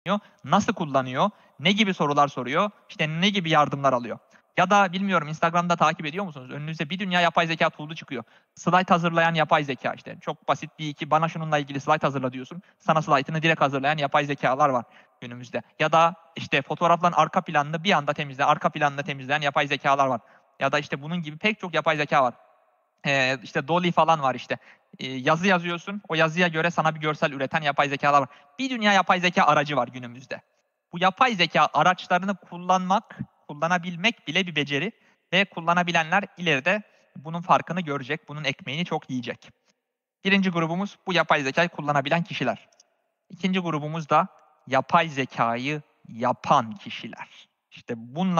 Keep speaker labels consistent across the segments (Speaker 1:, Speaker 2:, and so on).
Speaker 1: nasıl kullanıyor, ne gibi sorular soruyor, işte ne gibi yardımlar alıyor. Ya da bilmiyorum Instagram'da takip ediyor musunuz? Önünüze bir dünya yapay zeka tool'u çıkıyor. Slide hazırlayan yapay zeka işte. Çok basit bir iki bana şununla ilgili slide hazırla diyorsun. Sana slide'ını direkt hazırlayan yapay zekalar var günümüzde. Ya da işte fotoğrafların arka planını bir anda arka planını temizleyen yapay zekalar var. Ya da işte bunun gibi pek çok yapay zeka var. İşte Dolly falan var işte. Yazı yazıyorsun, o yazıya göre sana bir görsel üreten yapay zekalar var. Bir dünya yapay zeka aracı var günümüzde. Bu yapay zeka araçlarını kullanabilmek bile bir beceri ve kullanabilenler ileride bunun farkını görecek, bunun ekmeğini çok yiyecek. Birinci grubumuz bu yapay zekayı kullanabilen kişiler. İkinci grubumuz da yapay zekayı yapan kişiler. İşte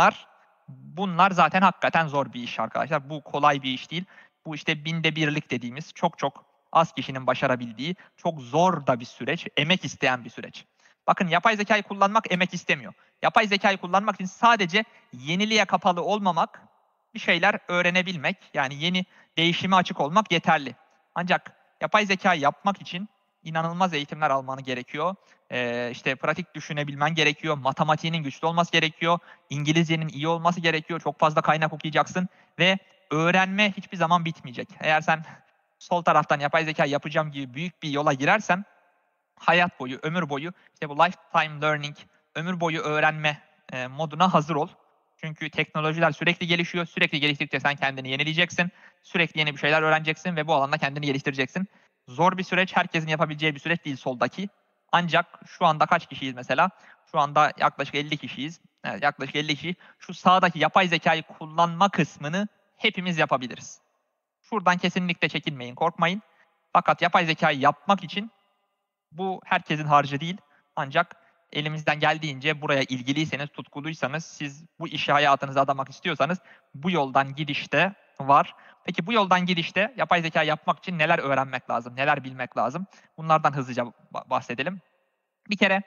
Speaker 1: bunlar zaten hakikaten zor bir iş arkadaşlar. Bu kolay bir iş değil. Bu işte binde birlik dediğimiz çok çok az kişinin başarabildiği çok zor da bir süreç, emek isteyen bir süreç. Bakın yapay zekayı kullanmak emek istemiyor. Yapay zekayı kullanmak için sadece yeniliğe kapalı olmamak, bir şeyler öğrenebilmek, yani yeni değişime açık olmak yeterli. Ancak yapay zekayı yapmak için inanılmaz eğitimler almanı gerekiyor. İşte pratik düşünebilmen gerekiyor. Matematiğinin güçlü olması gerekiyor. İngilizcenin iyi olması gerekiyor. Çok fazla kaynak okuyacaksın ve öğrenme hiçbir zaman bitmeyecek. Eğer sen sol taraftan yapay zeka yapacağım gibi büyük bir yola girersen hayat boyu, ömür boyu işte bu lifetime learning, ömür boyu öğrenme moduna hazır ol. Çünkü teknolojiler sürekli gelişiyor. Sürekli geliştikçe sen kendini yenileyeceksin. Sürekli yeni bir şeyler öğreneceksin ve bu alanda kendini geliştireceksin. Zor bir süreç, herkesin yapabileceği bir süreç değil soldaki. Ancak şu anda kaç kişiyiz mesela? Şu anda yaklaşık 50 kişiyiz. Evet, yaklaşık 50 kişi. Şu sağdaki yapay zekayı kullanma kısmını hepimiz yapabiliriz. Şuradan kesinlikle çekinmeyin, korkmayın. Fakat yapay zekayı yapmak için bu herkesin harcı değil. Ancak elimizden geldiğince buraya ilgiliyseniz, tutkuluysanız, siz bu işi hayatınıza adamak istiyorsanız bu yoldan gidişte var. Peki bu yoldan gidişte yapay zeka yapmak için neler öğrenmek lazım, neler bilmek lazım? Bunlardan hızlıca bahsedelim. Bir kere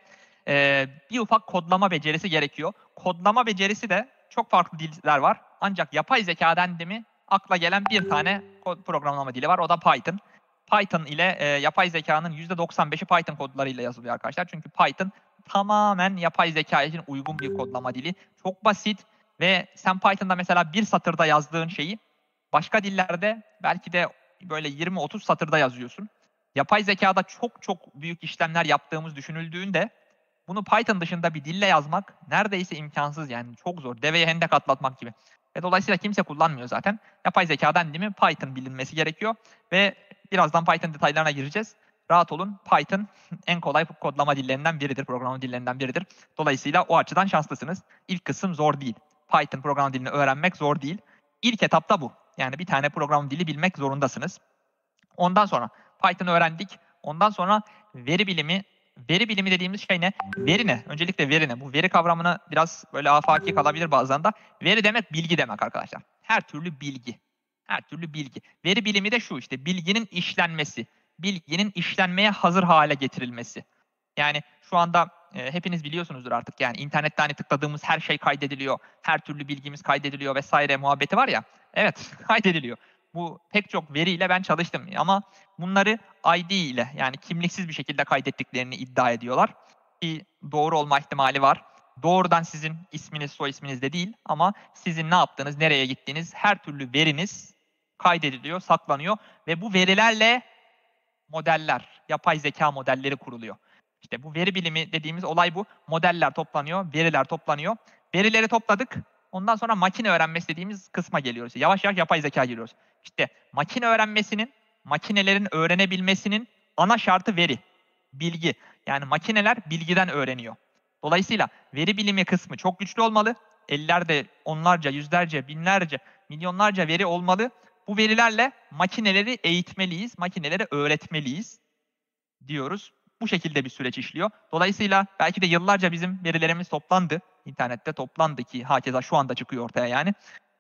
Speaker 1: bir ufak kodlama becerisi gerekiyor. Kodlama becerisi de çok farklı diller var. Ancak yapay zeka dendi mi akla gelen bir tane programlama dili var. O da Python. Python ile yapay zekanın %95'i Python kodlarıyla yazılıyor arkadaşlar. Çünkü Python tamamen yapay zeka için uygun bir kodlama dili. Çok basit ve sen Python'da mesela bir satırda yazdığın şeyi başka dillerde belki de böyle 20-30 satırda yazıyorsun. Yapay zekada çok çok büyük işlemler yaptığımız düşünüldüğünde bunu Python dışında bir dille yazmak neredeyse imkansız, yani çok zor. Deveye hendek atlatmak gibi. Ve dolayısıyla kimse kullanmıyor zaten. Yapay zekadan değil mi Python bilinmesi gerekiyor ve birazdan Python detaylarına gireceğiz. Rahat olun, Python en kolay kodlama dillerinden biridir, programlama dillerinden biridir. Dolayısıyla o açıdan şanslısınız. İlk kısım zor değil. Python programlama dilini öğrenmek zor değil. İlk etapta bu. Yani bir tane program dili bilmek zorundasınız. Ondan sonra Python öğrendik. Ondan sonra veri bilimi. Veri bilimi dediğimiz şey ne? Veri ne? Öncelikle veri ne? Bu veri kavramını biraz böyle afaki kalabilir bazen de. Veri demek bilgi demek arkadaşlar. Her türlü bilgi. Her türlü bilgi. Veri bilimi de şu işte bilginin işlenmesi. Bilginin işlenmeye hazır hale getirilmesi. Yani şu anda hepiniz biliyorsunuzdur artık, yani internette hani tıkladığımız her şey kaydediliyor. Her türlü bilgimiz kaydediliyor vesaire muhabbeti var ya. Evet, kaydediliyor. Bu pek çok veriyle ben çalıştım ama bunları ID ile, yani kimliksiz bir şekilde kaydettiklerini iddia ediyorlar. Ki doğru olma ihtimali var. Doğrudan sizin isminiz, soy isminiz de değil ama sizin ne yaptığınız, nereye gittiğiniz, her türlü veriniz kaydediliyor, saklanıyor ve bu verilerle modeller, yapay zeka modelleri kuruluyor. İşte bu veri bilimi dediğimiz olay bu. Modeller toplanıyor, veriler toplanıyor. Verileri topladık. Ondan sonra makine öğrenmesi dediğimiz kısma geliyoruz. Yavaş yavaş yapay zeka giriyoruz. İşte makine öğrenmesinin, makinelerin öğrenebilmesinin ana şartı veri, bilgi. Yani makineler bilgiden öğreniyor. Dolayısıyla veri bilimi kısmı çok güçlü olmalı. Ellerde onlarca, yüzlerce, binlerce, milyonlarca veri olmalı. Bu verilerle makineleri eğitmeliyiz, makineleri öğretmeliyiz diyoruz. Bu şekilde bir süreç işliyor. Dolayısıyla belki de yıllarca bizim verilerimiz toplandı. İnternette toplandı ki hakeza şu anda çıkıyor ortaya yani.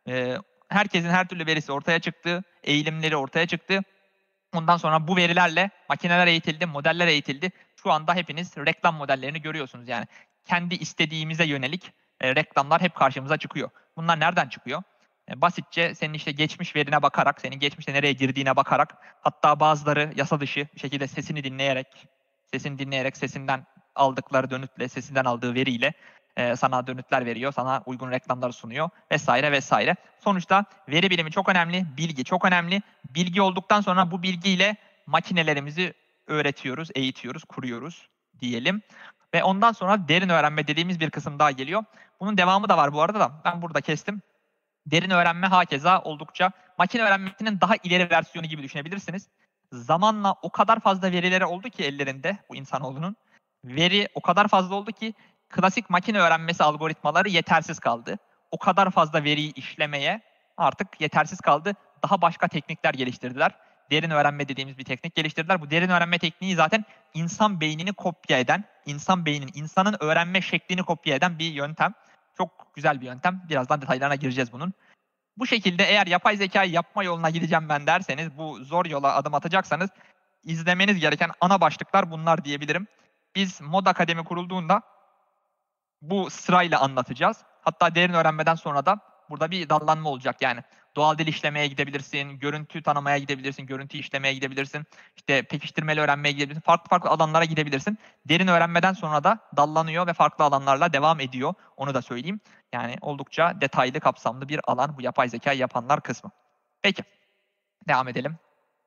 Speaker 1: Herkesin her türlü verisi ortaya çıktı, eğilimleri ortaya çıktı. Ondan sonra bu verilerle makineler eğitildi, modeller eğitildi. Şu anda hepiniz reklam modellerini görüyorsunuz yani. Kendi istediğimize yönelik reklamlar hep karşımıza çıkıyor. Bunlar nereden çıkıyor? Basitçe senin işte geçmiş verine bakarak, senin geçmişte nereye girdiğine bakarak, hatta bazıları yasa dışı bir şekilde sesini dinleyerek, sesinden aldıkları dönütle, sesinden aldığı veriyle sana dönütler veriyor, sana uygun reklamları sunuyor vesaire vesaire. Sonuçta veri bilimi çok önemli, bilgi çok önemli. Bilgi olduktan sonra bu bilgiyle makinelerimizi öğretiyoruz, eğitiyoruz, kuruyoruz diyelim. Ve ondan sonra derin öğrenme dediğimiz bir kısım daha geliyor. Bunun devamı da var bu arada da ben burada kestim. Derin öğrenme hakeza oldukça makine öğrenmesinin daha ileri versiyonu gibi düşünebilirsiniz. Zamanla o kadar fazla verileri oldu ki ellerinde bu insanoğlunun. Veri o kadar fazla oldu ki klasik makine öğrenmesi algoritmaları yetersiz kaldı. O kadar fazla veriyi işlemeye artık yetersiz kaldı. Daha başka teknikler geliştirdiler. Derin öğrenme dediğimiz bir teknik geliştirdiler. Bu derin öğrenme tekniği zaten insan beynini kopya eden, insanın öğrenme şeklini kopya eden bir yöntem. Çok güzel bir yöntem. Birazdan detaylarına gireceğiz bunun. Bu şekilde eğer yapay zekayı yapma yoluna gideceğim ben derseniz, bu zor yola adım atacaksanız izlemeniz gereken ana başlıklar bunlar diyebilirim. Biz Mod Akademi kurulduğunda bu sırayla anlatacağız. Hatta derin öğrenmeden sonra da burada bir dallanma olacak. Yani doğal dil işlemeye gidebilirsin, görüntü tanımaya gidebilirsin, görüntü işlemeye gidebilirsin, işte pekiştirmeli öğrenmeye gidebilirsin, farklı farklı alanlara gidebilirsin. Derin öğrenmeden sonra da dallanıyor ve farklı alanlarla devam ediyor. Onu da söyleyeyim. Yani oldukça detaylı, kapsamlı bir alan bu yapay zekayı yapanlar kısmı. Peki, devam edelim.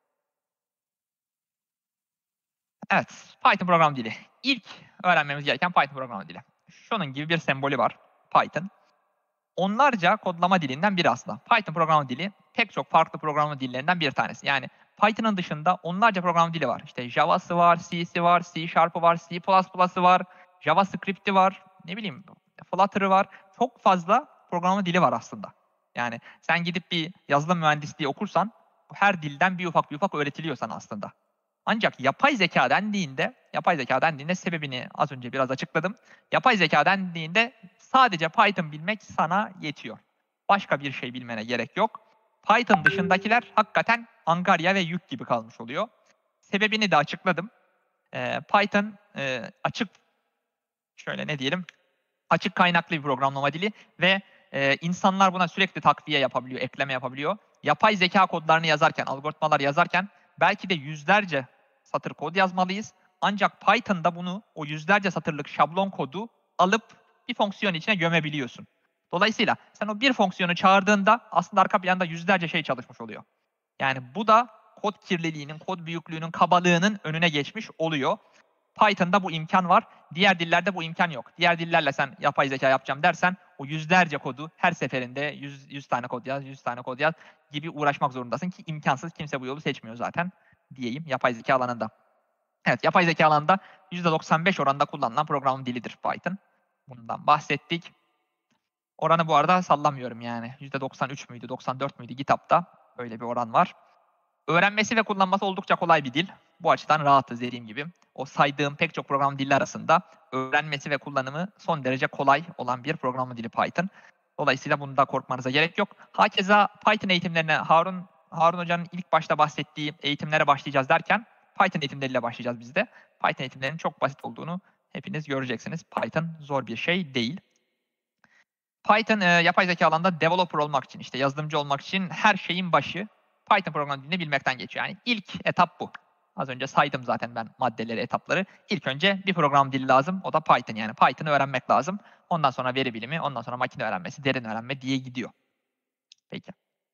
Speaker 1: Evet, Python program dili. İlk öğrenmemiz gereken Python program dili. Şunun gibi bir sembolü var Python. Onlarca kodlama dilinden biri aslında. Python programlama dili pek çok farklı programlama dillerinden bir tanesi. Yani Python'ın dışında onlarca programlama dili var. İşte Java'sı var, C'si var, C Sharp'ı var, C++'ı var, JavaScript'i var, ne bileyim Flutter'ı var. Çok fazla programlama dili var aslında. Yani sen gidip bir yazılım mühendisliği okursan her dilden bir ufak öğretiliyor sana aslında. Ancak yapay zeka dendiğinde sebebini az önce biraz açıkladım. Yapay zeka dendiğinde sadece Python bilmek sana yetiyor. Başka bir şey bilmene gerek yok. Python dışındakiler hakikaten angarya ve yük gibi kalmış oluyor. Sebebini de açıkladım. Python açık, şöyle ne diyelim, açık kaynaklı bir programlama dili ve insanlar buna sürekli takviye yapabiliyor, ekleme yapabiliyor. Yapay zeka kodlarını yazarken, algoritmalar yazarken belki de yüzlerce satır kod yazmalıyız. Ancak Python'da bunu, o yüzlerce satırlık şablon kodu alıp bir fonksiyon içine gömebiliyorsun. Dolayısıyla sen o bir fonksiyonu çağırdığında aslında arka planda yüzlerce şey çalışmış oluyor. Yani bu da kod kirliliğinin, kod büyüklüğünün, kabalığının önüne geçmiş oluyor. Python'da bu imkan var. Diğer dillerde bu imkan yok. Diğer dillerle sen yapay zeka yapacağım dersen o yüzlerce kodu her seferinde 100 tane kod yaz, 100 tane kod yaz gibi uğraşmak zorundasın ki imkansız. Kimse bu yolu seçmiyor zaten diyeyim yapay zeka alanında. Evet, yapay zeka alanında %95 oranında kullanılan programlama dilidir Python. Bundan bahsettik. Oranı bu arada sallamıyorum yani. %93 müydü, 94 müydü GitHub'da? Öyle bir oran var. Öğrenmesi ve kullanması oldukça kolay bir dil. Bu açıdan rahatız dediğim gibi. O saydığım pek çok program dili arasında öğrenmesi ve kullanımı son derece kolay olan bir programlama dili Python. Dolayısıyla bunda korkmanıza gerek yok. Hakeza Python eğitimlerine Harun Hoca'nın ilk başta bahsettiği eğitimlere başlayacağız derken Python eğitimleriyle başlayacağız biz de. Python eğitimlerinin çok basit olduğunu hepiniz göreceksiniz. Python zor bir şey değil. Python yapay zeka alanında developer olmak için, işte yazılımcı olmak için her şeyin başı Python programlama dilini bilmekten geçiyor. Yani ilk etap bu. Az önce saydım zaten ben maddeleri, etapları. İlk önce bir program dili lazım. O da Python, yani Python'ı öğrenmek lazım. Ondan sonra veri bilimi, ondan sonra makine öğrenmesi, derin öğrenme diye gidiyor. Peki.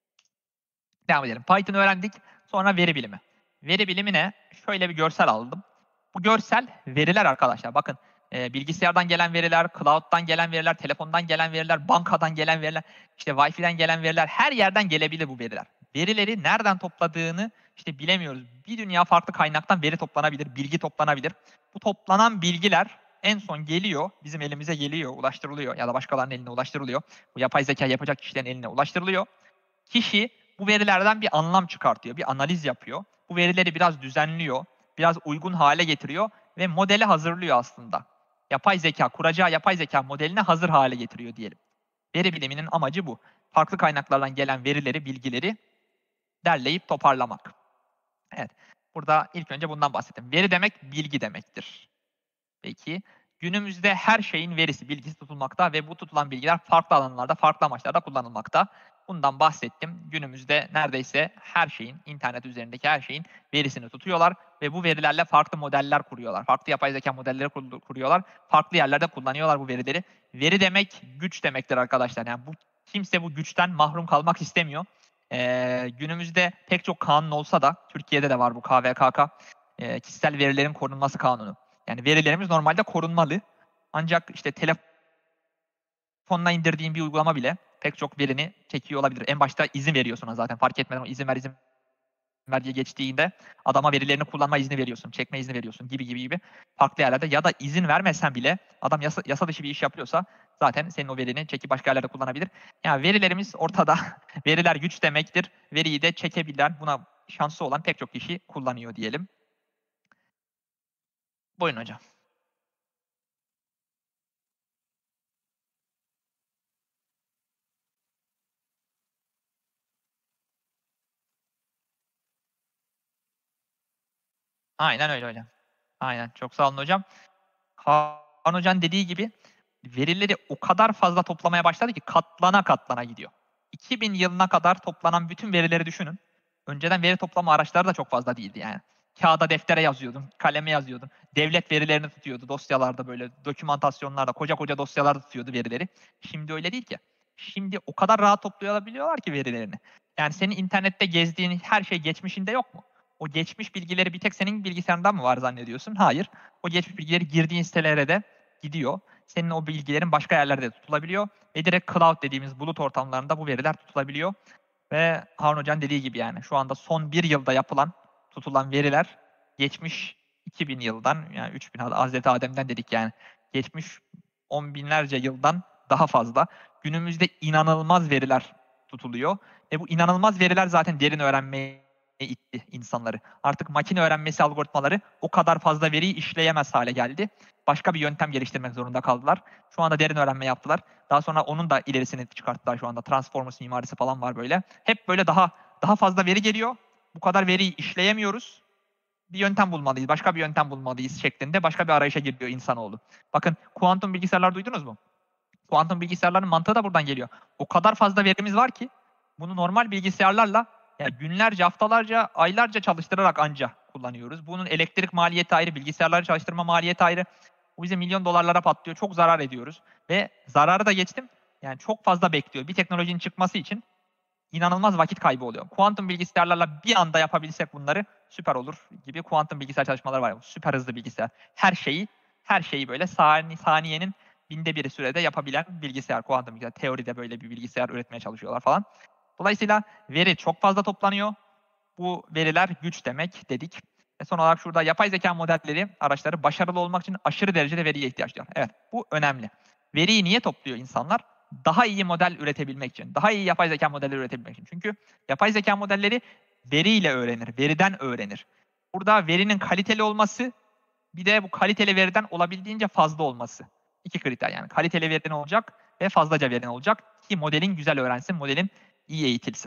Speaker 1: Devam edelim. Python öğrendik. Sonra veri bilimi. Veri bilimine şöyle bir görsel aldım. Bu görsel veriler arkadaşlar. Bakın bilgisayardan gelen veriler, cloud'dan gelen veriler, telefondan gelen veriler, bankadan gelen veriler, işte Wi-Fi'den gelen veriler, her yerden gelebilir bu veriler. Verileri nereden topladığını işte bilemiyoruz. Bir dünya farklı kaynaktan veri toplanabilir, bilgi toplanabilir. Bu toplanan bilgiler en son geliyor, bizim elimize geliyor, ulaştırılıyor ya da başkalarının eline ulaştırılıyor. Bu yapay zeka yapacak kişilerin eline ulaştırılıyor. Kişi bu verilerden bir anlam çıkartıyor, bir analiz yapıyor. Bu verileri biraz düzenliyor, biraz uygun hale getiriyor ve modeli hazırlıyor aslında. Yapay zeka, kuracağı yapay zeka modelini hazır hale getiriyor diyelim. Veri biliminin amacı bu. Farklı kaynaklardan gelen verileri, bilgileri derleyip toparlamak. Evet, burada ilk önce bundan bahsettim. Veri demek bilgi demektir. Peki, Günümüzde her şeyin verisi, bilgisi tutulmakta ve bu tutulan bilgiler farklı alanlarda, farklı amaçlarda kullanılmakta. Bundan bahsettim. Günümüzde neredeyse her şeyin, internet üzerindeki her şeyin verisini tutuyorlar ve bu verilerle farklı modeller kuruyorlar. Farklı yapay zeka modelleri kuruyorlar. Farklı yerlerde kullanıyorlar bu verileri. Veri demek güç demektir arkadaşlar. Yani kimse bu güçten mahrum kalmak istemiyor. Günümüzde pek çok kanun olsa da Türkiye'de de var bu KVKK, kişisel verilerin korunması kanunu. Yani verilerimiz normalde korunmalı. Ancak işte telefonla indirdiğin bir uygulama bile pek çok verini çekiyor olabilir. En başta izin veriyorsun ona zaten, fark etmeden izin ver diye geçtiğinde adama verilerini kullanma izni veriyorsun, çekme izni veriyorsun gibi farklı yerlerde, ya da izin vermesen bile adam yasa dışı bir iş yapıyorsa zaten senin o verini çekip başka yerlerde kullanabilir. Yani verilerimiz ortada. Veriler güç demektir. Veriyi de çekebilen, buna şansı olan pek çok kişi kullanıyor diyelim. Buyurun hocam. Aynen öyle hocam. Aynen. Çok sağ olun hocam. Kaan Hoca'nın dediği gibi verileri o kadar fazla toplamaya başladı ki katlana katlana gidiyor. 2000 yılına kadar toplanan bütün verileri düşünün. Önceden veri toplama araçları da çok fazla değildi yani. Kağıda, deftere yazıyordun, kaleme yazıyordun. Devlet verilerini tutuyordu dosyalarda, böyle dokümantasyonlarda, koca koca dosyalarda tutuyordu verileri. Şimdi öyle değil ki. Şimdi o kadar rahat toplayabiliyorlar ki verilerini. Yani senin internette gezdiğin her şey geçmişinde yok mu? O geçmiş bilgileri bir tek senin bilgisayarında mı var zannediyorsun? Hayır. O geçmiş bilgileri girdiğin sitelere de gidiyor. Senin o bilgilerin başka yerlerde de tutulabiliyor. Ve direkt cloud dediğimiz bulut ortamlarında bu veriler tutulabiliyor. Ve Harun Hoca'nın dediği gibi yani şu anda son bir yılda tutulan veriler geçmiş 2000 yıldan, yani 3000, Hazreti Adem'den dedik yani, geçmiş 10 binlerce yıldan daha fazla. Günümüzde inanılmaz veriler tutuluyor. Ve bu inanılmaz veriler zaten derin öğrenmeye itti insanları. Artık makine öğrenmesi algoritmaları o kadar fazla veriyi işleyemez hale geldi. Başka bir yöntem geliştirmek zorunda kaldılar. Şu anda derin öğrenme yaptılar. Daha sonra onun da ilerisini çıkarttılar şu anda. Transformers mimarisi falan var böyle. Hep böyle daha fazla veri geliyor. Bu kadar veriyi işleyemiyoruz. Bir yöntem bulmalıyız, başka bir yöntem bulmalıyız şeklinde başka bir arayışa giriyor insanoğlu. Bakın, kuantum bilgisayarlar duydunuz mu? Kuantum bilgisayarların mantığı da buradan geliyor. O kadar fazla verimiz var ki bunu normal bilgisayarlarla yani günlerce, haftalarca, aylarca çalıştırarak anca kullanıyoruz. Bunun elektrik maliyeti ayrı, bilgisayarları çalıştırma maliyeti ayrı. Bu bize milyon dolarlara patlıyor. Çok zarar ediyoruz. Ve zararı da geçtim. Yani çok fazla bekliyor. Bir teknolojinin çıkması için inanılmaz vakit kaybı oluyor. Kuantum bilgisayarlarla bir anda yapabilsek bunları süper olur gibi kuantum bilgisayar çalışmaları var. Süper hızlı bilgisayar. Her şeyi böyle saniyenin binde biri sürede yapabilen bilgisayar, kuantum bilgisayar. Teoride böyle bir bilgisayar üretmeye çalışıyorlar falan. Dolayısıyla veri çok fazla toplanıyor. Bu veriler güç demek dedik. Son olarak şurada yapay zeka modelleri, araçları başarılı olmak için aşırı derecede veriye ihtiyaç duyuyor. Evet, bu önemli. Veriyi niye topluyor insanlar? Daha iyi model üretebilmek için. Daha iyi yapay zeka modelleri üretebilmek için. Çünkü yapay zeka modelleri veriyle öğrenir, veriden öğrenir. Burada verinin kaliteli olması, bir de bu kaliteli veriden olabildiğince fazla olması. İki kriter yani. Kaliteli verin olacak ve fazlaca verin olacak ki modelin güzel öğrensin, modelin iyi eğitilsin.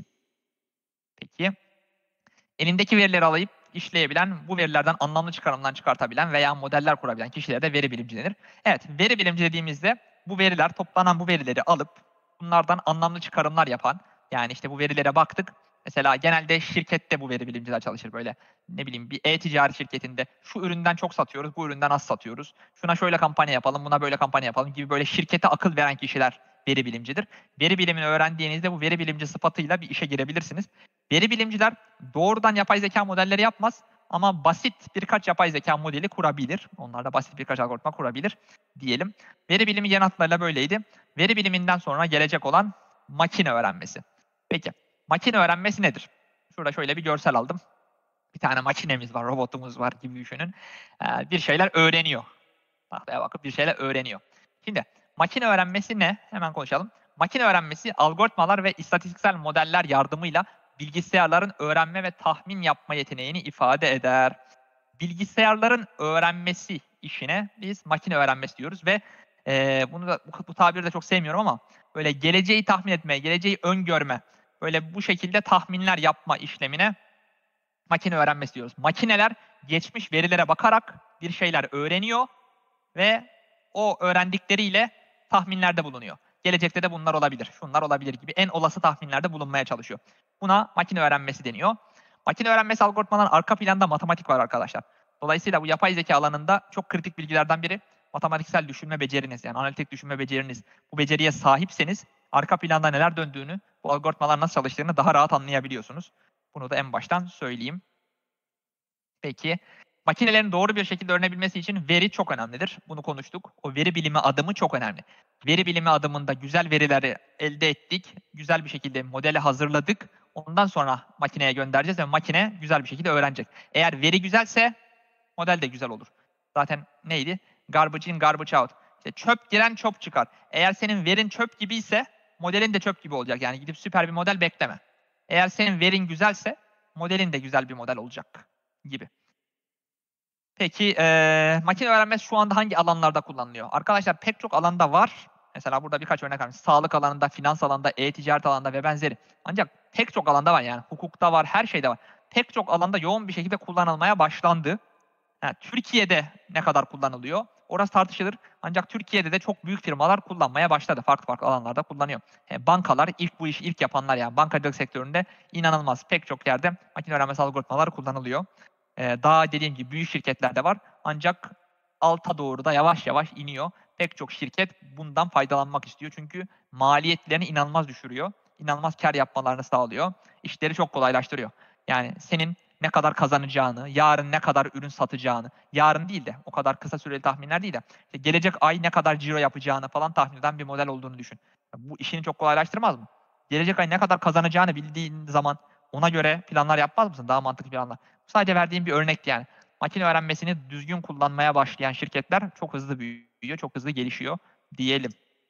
Speaker 1: Peki, elindeki verileri alayıp işleyebilen, bu verilerden anlamlı çıkarımlar çıkartabilen veya modeller kurabilen kişilere de veri bilimci denir. Evet, veri bilimci dediğimizde toplanan bu verileri alıp bunlardan anlamlı çıkarımlar yapan, yani işte bu verilere baktık. Mesela genelde şirkette bu veri bilimciler çalışır böyle. Ne bileyim, bir e-ticaret şirketinde şu üründen çok satıyoruz, bu üründen az satıyoruz. Şuna şöyle kampanya yapalım, buna böyle kampanya yapalım gibi böyle şirkete akıl veren kişiler veri bilimcidir. Veri bilimini öğrendiğinizde bu veri bilimci sıfatıyla bir işe girebilirsiniz. Veri bilimciler doğrudan yapay zeka modelleri yapmaz ama basit birkaç yapay zeka modeli kurabilir. Onlar da basit birkaç algoritma kurabilir diyelim. Veri bilimi genel hatlarıyla böyleydi. Veri biliminden sonra gelecek olan makine öğrenmesi. Peki, makine öğrenmesi nedir? Şurada şöyle bir görsel aldım. Bir tane makinemiz var, robotumuz var gibi düşünün. Bir şeyler öğreniyor. Tahtaya bakıp bir şeyler öğreniyor. Şimdi makine öğrenmesi ne? Hemen konuşalım. Makine öğrenmesi, algoritmalar ve istatistiksel modeller yardımıyla bilgisayarların öğrenme ve tahmin yapma yeteneğini ifade eder. Bilgisayarların öğrenmesi işine biz makine öğrenmesi diyoruz ve bunu da, bu tabiri de çok sevmiyorum ama böyle geleceği tahmin etme, geleceği öngörme, böyle bu şekilde tahminler yapma işlemine makine öğrenmesi diyoruz. Makineler geçmiş verilere bakarak bir şeyler öğreniyor ve o öğrendikleriyle tahminlerde bulunuyor. Gelecekte de bunlar olabilir, şunlar olabilir gibi en olası tahminlerde bulunmaya çalışıyor. Buna makine öğrenmesi deniyor. Makine öğrenmesi algoritmaların arka planda matematik var arkadaşlar. Dolayısıyla bu yapay zeka alanında çok kritik bilgilerden biri matematiksel düşünme beceriniz, yani analitik düşünme beceriniz. Bu beceriye sahipseniz arka planda neler döndüğünü, bu algoritmalar nasıl çalıştığını daha rahat anlayabiliyorsunuz. Bunu da en baştan söyleyeyim. Peki, makinelerin doğru bir şekilde öğrenebilmesi için veri çok önemlidir. Bunu konuştuk. O veri bilimi adımı çok önemli. Veri bilimi adımında güzel verileri elde ettik, güzel bir şekilde modeli hazırladık. Ondan sonra makineye göndereceğiz ve makine güzel bir şekilde öğrenecek. Eğer veri güzelse model de güzel olur. Zaten neydi? Garbage in, garbage out. İşte çöp giren çöp çıkar. Eğer senin verin çöp gibi ise modelin de çöp gibi olacak. Yani gidip süper bir model bekleme. Eğer senin verin güzelse modelin de güzel bir model olacak gibi. Peki makine öğrenmesi şu anda hangi alanlarda kullanılıyor? Arkadaşlar pek çok alanda var. Mesela burada birkaç örnek vermiş. Sağlık alanında, finans alanında, e-ticaret alanında ve benzeri. Ancak pek çok alanda var yani. Hukukta var, her şeyde var. Pek çok alanda yoğun bir şekilde kullanılmaya başlandı. Yani Türkiye'de ne kadar kullanılıyor? Orası tartışılır. Ancak Türkiye'de de çok büyük firmalar kullanmaya başladı. Farklı farklı alanlarda kullanıyor. Bankalar bu işi ilk yapanlar, yani bankacılık sektöründe inanılmaz pek çok yerde makine öğrenmesi algoritmaları kullanılıyor. Daha dediğim gibi büyük şirketlerde var. Ancak alta doğru da yavaş yavaş iniyor. Pek çok şirket bundan faydalanmak istiyor. Çünkü maliyetlerini inanılmaz düşürüyor. İnanılmaz kar yapmalarını sağlıyor. İşleri çok kolaylaştırıyor. Yani senin ne kadar kazanacağını, yarın ne kadar ürün satacağını, yarın değil de o kadar kısa süreli tahminler değil de işte gelecek ay ne kadar ciro yapacağını falan tahmin eden bir model olduğunu düşün. Bu işini çok kolaylaştırmaz mı? Gelecek ay ne kadar kazanacağını bildiğin zaman ona göre planlar yapmaz mısın? Daha mantıklı planlar. Sadece verdiğim bir örnekti yani. Makine öğrenmesini düzgün kullanmaya başlayan şirketler çok hızlı büyüyor, çok hızlı gelişiyor diyelim.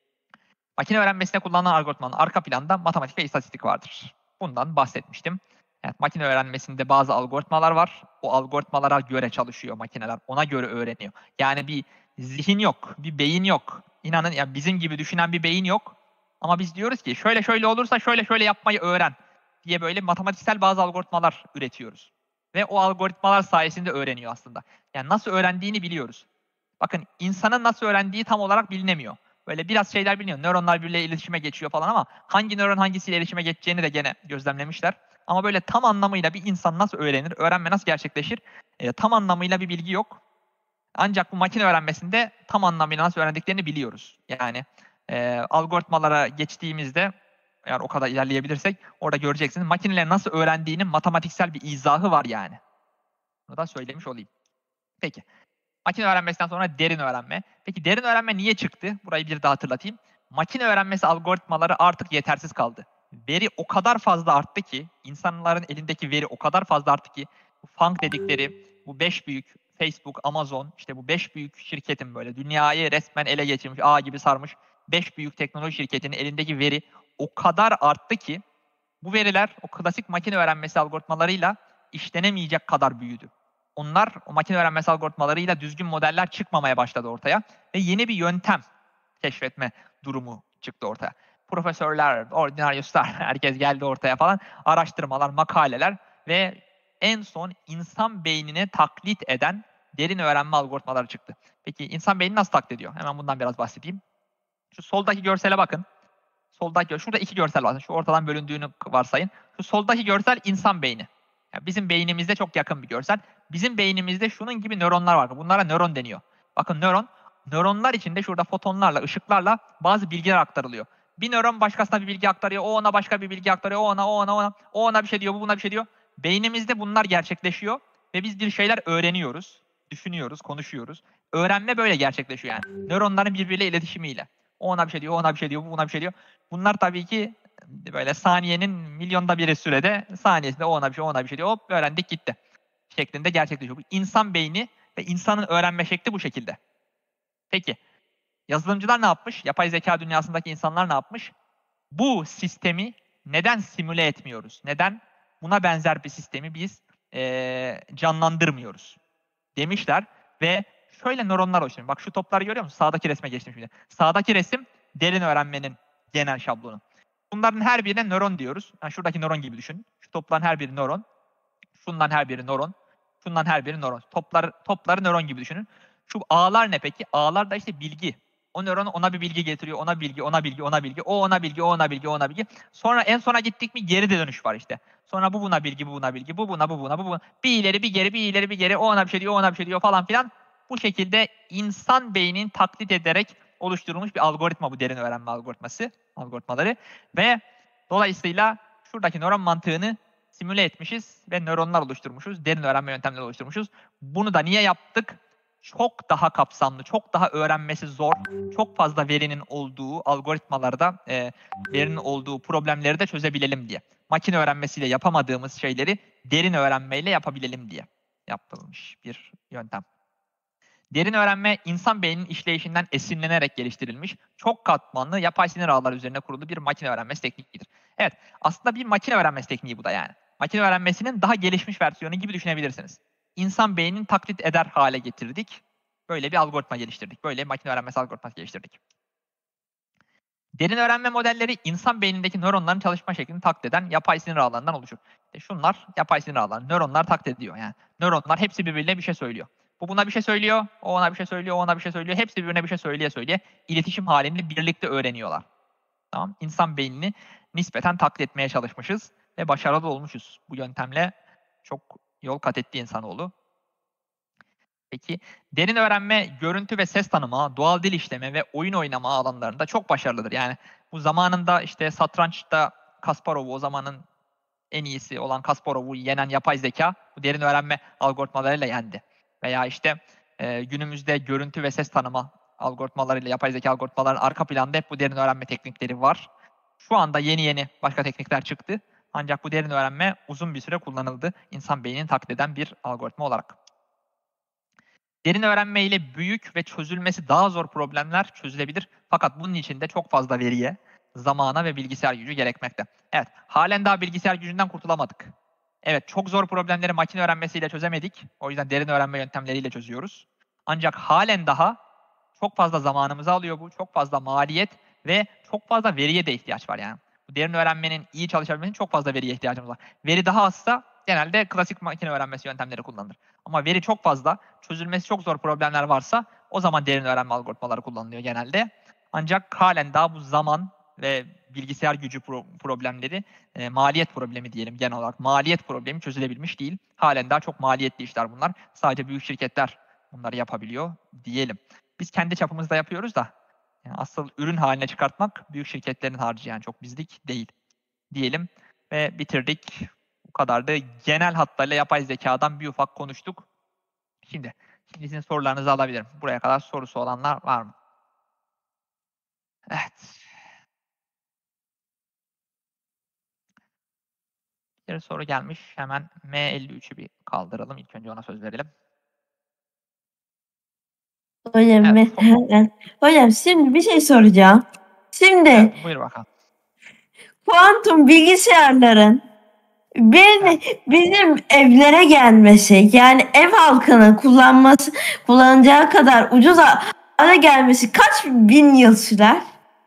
Speaker 1: Makine öğrenmesine kullanılan algoritmanın arka planda matematik ve istatistik vardır. Bundan bahsetmiştim. Evet, makine öğrenmesinde bazı algoritmalar var. O algoritmalara göre çalışıyor makineler. Ona göre öğreniyor. Yani bir zihin yok, bir beyin yok. İnanın ya, bizim gibi düşünen bir beyin yok. Ama biz diyoruz ki şöyle şöyle olursa şöyle şöyle yapmayı öğren diye böyle matematiksel bazı algoritmalar üretiyoruz. Ve o algoritmalar sayesinde öğreniyor aslında. Yani nasıl öğrendiğini biliyoruz. Bakın, insanın nasıl öğrendiği tam olarak bilinemiyor. Böyle biraz şeyler biliniyor. Nöronlar birbiriyle iletişime geçiyor falan ama hangi nöron hangisiyle iletişime geçeceğini de gene gözlemlemişler. Ama böyle tam anlamıyla bir insan nasıl öğrenir, öğrenme nasıl gerçekleşir, tam anlamıyla bir bilgi yok. Ancak bu makine öğrenmesinde tam anlamıyla nasıl öğrendiklerini biliyoruz. Yani algoritmalara geçtiğimizde, eğer o kadar ilerleyebilirsek, orada göreceksiniz makinelerin nasıl öğrendiğinin matematiksel bir izahı var yani. Bunu da söylemiş olayım. Peki. Makine öğrenmesinden sonra derin öğrenme. Peki derin öğrenme niye çıktı? Burayı bir daha hatırlatayım. Makine öğrenmesi algoritmaları artık yetersiz kaldı. Veri o kadar fazla arttı ki, insanların elindeki veri o kadar fazla arttı ki, bu FANG dedikleri, bu 5 büyük Facebook, Amazon, işte bu 5 büyük şirketin böyle dünyayı resmen ele geçirmiş, ağ gibi sarmış 5 büyük teknoloji şirketinin elindeki veri o kadar arttı ki, bu veriler o klasik makine öğrenmesi algoritmalarıyla işlenemeyecek kadar büyüdü. Onlar o makine öğrenmesi algoritmalarıyla düzgün modeller çıkmamaya başladı ortaya ve yeni bir yöntem keşfetme durumu çıktı ortaya. Profesörler, ordinaryuslar, herkes geldi ortaya falan. Araştırmalar, makaleler ve en son insan beynini taklit eden derin öğrenme algoritmaları çıktı. Peki insan beyni nasıl taklit ediyor? Hemen bundan biraz bahsedeyim. Şu soldaki görsele bakın. Şurada iki görsel var. Şu ortadan bölündüğünü varsayın. Şu soldaki görsel insan beyni. Yani bizim beynimizde çok yakın bir görsel. Bizim beynimizde şunun gibi nöronlar var. Bunlara nöron deniyor. Bakın nöronlar içinde şurada fotonlarla, ışıklarla bazı bilgiler aktarılıyor. Bir nöron başkasına bir bilgi aktarıyor, o ona başka bir bilgi aktarıyor, o ona bir şey diyor, bu buna bir şey diyor. Beynimizde bunlar gerçekleşiyor ve biz bir şeyler öğreniyoruz, düşünüyoruz, konuşuyoruz. Öğrenme böyle gerçekleşiyor yani. Nöronların birbiriyle iletişimiyle. O ona bir şey diyor, o ona bir şey diyor, bu buna bir şey diyor. Bunlar tabii ki böyle saniyenin milyonda biri sürede, saniyesinde o ona bir şey, o ona bir şey diyor. Hop, öğrendik gitti şeklinde gerçekleşiyor. Bu insan beyni ve insanın öğrenme şekli bu şekilde. Peki, yazılımcılar ne yapmış? Yapay zeka dünyasındaki insanlar ne yapmış? Bu sistemi neden simüle etmiyoruz? Neden buna benzer bir sistemi biz canlandırmıyoruz? Demişler ve şöyle nöronlar oluşturuyor. Bak, şu topları görüyor musun? Sağdaki resme geçtim şimdi. Sağdaki resim derin öğrenmenin genel şablonu. Bunların her birine nöron diyoruz. Yani şuradaki nöron gibi düşün. Şu topların her biri nöron. Şundan her biri nöron. Şundan her biri nöron. Topları nöron gibi düşünün. Şu ağlar ne peki? Ağlar da işte bilgi. O nöron ona bir bilgi getiriyor. Ona bilgi, ona bilgi, ona bilgi. O ona bilgi, o ona bilgi, o ona bilgi. Sonra en sona gittik mi geri de dönüş var işte. Sonra bu buna bilgi, bu buna bilgi. Bu buna, bu buna, bu buna. Bir ileri, bir geri, bir ileri, bir geri. O ona bir şey diyor, o ona bir şey diyor falan filan. Bu şekilde insan beyninin taklit ederek oluşturulmuş bir algoritma bu derin öğrenme algoritmaları. Ve dolayısıyla şuradaki nöron mantığını simüle etmişiz ve nöronlar oluşturmuşuz. Derin öğrenme yöntemleri oluşturmuşuz. Bunu da niye yaptık? Çok daha kapsamlı, çok daha öğrenmesi zor, çok fazla verinin olduğu algoritmalarda verinin olduğu problemleri de çözebilelim diye. Makine öğrenmesiyle yapamadığımız şeyleri derin öğrenmeyle yapabilelim diye yapılmış bir yöntem. Derin öğrenme insan beyninin işleyişinden esinlenerek geliştirilmiş, çok katmanlı yapay sinir ağları üzerine kurulu bir makine öğrenmesi teknikidir. Evet, aslında bir makine öğrenmesi tekniği bu da yani. Makine öğrenmesinin daha gelişmiş versiyonu gibi düşünebilirsiniz. İnsan beynini taklit eder hale getirdik. Böyle bir algoritma geliştirdik. Böyle bir makine öğrenmesi algoritması geliştirdik. Derin öğrenme modelleri insan beynindeki nöronların çalışma şeklini taklit eden yapay sinir ağlarından oluşur. İşte şunlar yapay sinir ağları. Nöronlar taklit ediyor yani. Nöronlar hepsi birbirine bir şey söylüyor. Bu buna bir şey söylüyor, o ona bir şey söylüyor, o ona bir şey söylüyor. Hepsi birbirine bir şey söyleye iletişim halinde birlikte öğreniyorlar. Tamam? İnsan beynini nispeten taklit etmeye çalışmışız ve başarılı olmuşuz. Bu yöntemle çok yol kat etti insanoğlu. Peki, derin öğrenme, görüntü ve ses tanıma, doğal dil işleme ve oyun oynama alanlarında çok başarılıdır. Yani bu zamanında işte satrançta Kasparov'u, o zamanın en iyisi olan Kasparov'u yenen yapay zeka bu derin öğrenme algoritmalarıyla yendi. Veya işte günümüzde görüntü ve ses tanıma algoritmalarıyla, yapay zeka algoritmaların arka planda hep bu derin öğrenme teknikleri var. Şu anda yeni başka teknikler çıktı. Ancak bu derin öğrenme uzun bir süre kullanıldı insan beynini taklit eden bir algoritma olarak. Derin öğrenme ile büyük ve çözülmesi daha zor problemler çözülebilir. Fakat bunun için de çok fazla veriye, zamana ve bilgisayar gücü gerekmekte. Evet, halen daha bilgisayar gücünden kurtulamadık. Evet, çok zor problemleri makine öğrenmesiyle çözemedik. O yüzden derin öğrenme yöntemleriyle çözüyoruz. Ancak halen daha çok fazla zamanımızı alıyor bu. Çok fazla maliyet ve çok fazla veriye de ihtiyaç var yani. Bu derin öğrenmenin iyi çalışabilmesi için çok fazla veriye ihtiyacımız var. Veri daha azsa genelde klasik makine öğrenmesi yöntemleri kullanılır. Ama veri çok fazla, çözülmesi çok zor problemler varsa o zaman derin öğrenme algoritmaları kullanılıyor genelde. Ancak halen daha bu zaman ve bilgisayar gücü problemleri, maliyet problemi diyelim genel olarak, maliyet problemi çözülebilmiş değil. Halen daha çok maliyetli işler bunlar. Sadece büyük şirketler bunları yapabiliyor diyelim. Biz kendi çapımızda yapıyoruz da yani asıl ürün haline çıkartmak büyük şirketlerin harcı, yani çok bizlik değil diyelim ve bitirdik. Bu kadar da genel hatlarıyla yapay zekadan bir ufak konuştuk. Şimdi sizin sorularınızı alabilirim. Buraya kadar sorusu olanlar var mı? Evet. Bir soru gelmiş. Hemen M53'ü bir kaldıralım. İlk önce ona söz verelim.
Speaker 2: Hocam,
Speaker 1: Evet.
Speaker 2: hocam şimdi bir şey soracağım. Şimdi
Speaker 1: Evet, buyur bakalım.
Speaker 2: kuantum bilgisayarların bizim evlere gelmesi, yani ev halkının kullanacağı kadar ucuz hale gelmesi kaç bin yıl sürer?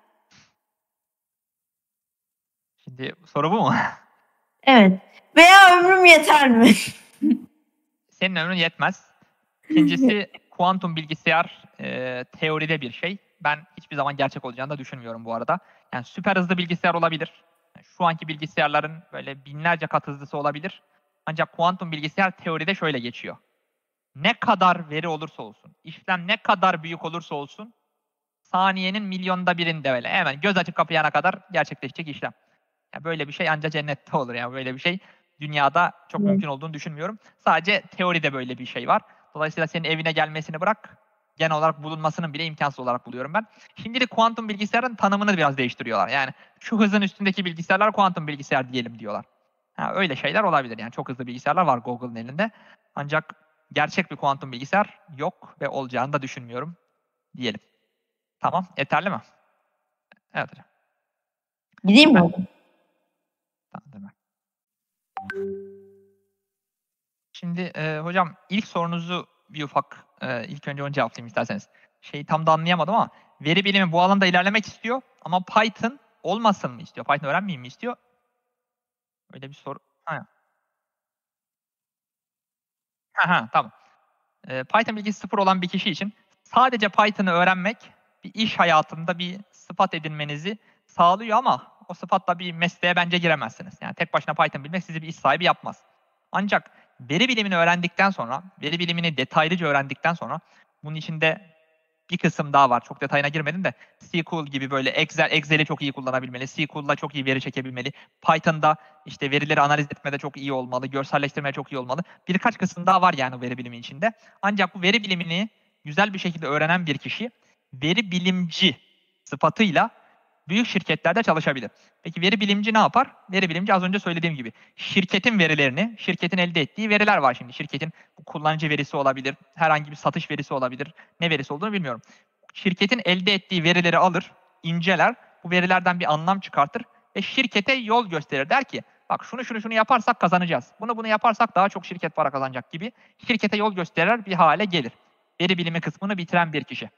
Speaker 1: Şimdi soru bu mu?
Speaker 2: Evet. Veya ömrüm yeter mi?
Speaker 1: Senin ömrün yetmez. İkincisi, kuantum bilgisayar teoride bir şey. Ben hiçbir zaman gerçek olacağını da düşünmüyorum bu arada. Yani süper hızlı bilgisayar olabilir. Yani şu anki bilgisayarların böyle binlerce kat hızlısı olabilir. Ancak kuantum bilgisayar teoride şöyle geçiyor. Ne kadar veri olursa olsun, işlem ne kadar büyük olursa olsun, saniyenin milyonda birinde öyle hemen göz açıp kapayana kadar gerçekleşecek işlem. Yani böyle bir şey ancak cennette olur. Yani böyle bir şey dünyada çok mümkün olduğunu düşünmüyorum. Sadece teoride böyle bir şey var. Dolayısıyla senin evine gelmesini bırak, genel olarak bulunmasının bile imkansız olarak buluyorum ben. Şimdi de kuantum bilgisayarın tanımını biraz değiştiriyorlar. Yani şu hızın üstündeki bilgisayarlar kuantum bilgisayar diyelim diyorlar. Ha, öyle şeyler olabilir. Yani çok hızlı bilgisayarlar var Google'ın elinde. Ancak gerçek bir kuantum bilgisayar yok ve olacağını da düşünmüyorum diyelim. Tamam, yeterli mi? Evet hocam.
Speaker 2: Gideyim mi?
Speaker 1: Tamam. Şimdi hocam ilk sorunuzu bir ufak ilk önce onu cevaplayayım isterseniz. Şeyi tam da anlayamadım ama veri bilimi bu alanda ilerlemek istiyor ama Python olmasın mı istiyor? Python öğrenmeyeyim mi istiyor? Öyle bir soru. Tamam. Python bilgisi sıfır olan bir kişi için sadece Python'ı öğrenmek bir iş hayatında bir sıfat edinmenizi sağlıyor ama o sıfatla bir mesleğe bence giremezsiniz. Yani tek başına Python bilmek sizi bir iş sahibi yapmaz. Ancak veri bilimini öğrendikten sonra, veri bilimini detaylıca öğrendikten sonra bunun içinde bir kısım daha var. Çok detayına girmedim de SQL gibi böyle Excel'i çok iyi kullanabilmeli. SQL'la çok iyi veri çekebilmeli. Python'da işte verileri analiz etmede çok iyi olmalı. Görselleştirmede çok iyi olmalı. Birkaç kısım daha var yani veri bilimi içinde. Ancak bu veri bilimini güzel bir şekilde öğrenen bir kişi veri bilimci sıfatıyla büyük şirketlerde çalışabilir. Peki veri bilimci ne yapar? Veri bilimci az önce söylediğim gibi şirketin verilerini, şirketin elde ettiği veriler var şimdi. Şirketin kullanıcı verisi olabilir, herhangi bir satış verisi olabilir. Ne verisi olduğunu bilmiyorum. Şirketin elde ettiği verileri alır, inceler, bu verilerden bir anlam çıkartır ve şirkete yol gösterir. Der ki, bak şunu yaparsak kazanacağız. Bunu yaparsak daha çok şirket para kazanacak gibi şirkete yol gösterir bir hale gelir. Veri bilimi kısmını bitiren bir kişi.